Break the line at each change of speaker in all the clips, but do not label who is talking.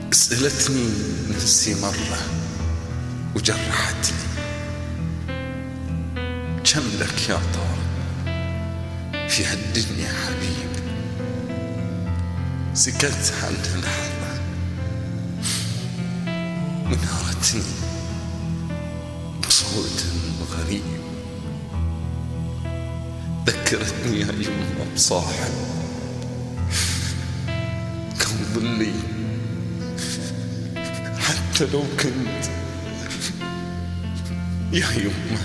سألتني نفسي مرة وجرحتني، كم لك يا طارق في هالدنيا حبيب؟ سكت عنها لحظة ونهرتني بصوت غريب، ذكرتني يا يمه بصاحب كان ظلي حتى لو كنت يا يمه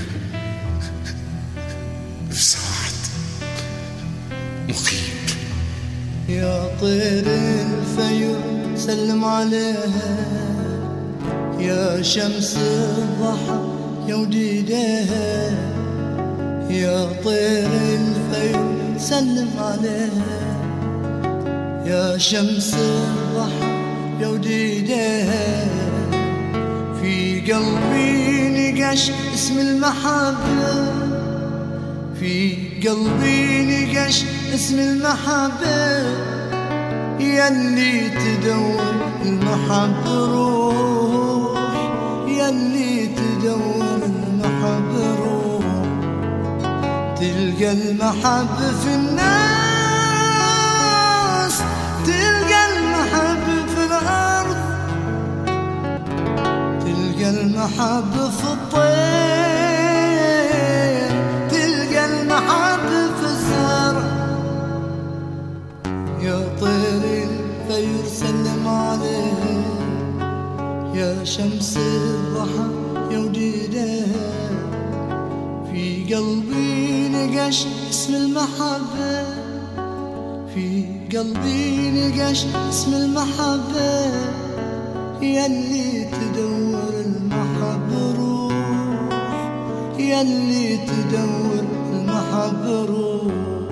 بساعد مخيب.
يا طير الفيوم سلم عليها، يا شمس الضحى يا وديدها، يا طير الفيوم سلم عليها، يا شمس الضحى يا وديدها. في قلبي نقش اسم المحبة، في قلبي نقش اسم المحبة، ياللي تدور المحبة روح، ياللي تدور المحبة روح. تلقى المحبة في الناس، تلقى المحبة في الأرض، تلقى المحبة في الطير، تلقى المحبة في الزرع. يا طير الفير سلم عليه، يا شمس الضحى يا وديدها. في قلبي نقش اسم المحبة، في قلبي نقش اسم المحبة، ياللي تدور المحبة روح، ياللي تدور المحبة روح.